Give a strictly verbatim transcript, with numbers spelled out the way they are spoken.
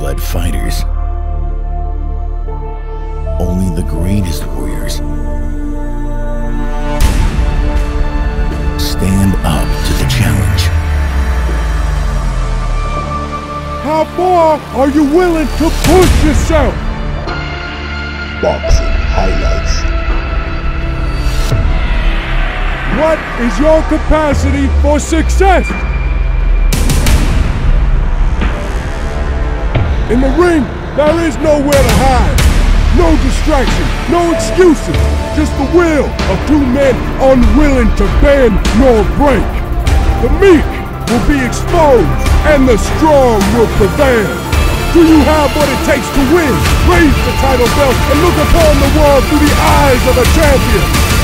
blood fighters. Only the greatest warriors stand up to the challenge. How far are you willing to push yourself? Boxing highlights. What is your capacity for success? In the ring, there is nowhere to hide. No distraction, no excuses. Just the will of two men unwilling to bend nor break. The meek will be exposed and the strong will prevail. Do you have what it takes to win? Raise the title belt and look upon the world through the eyes of a champion.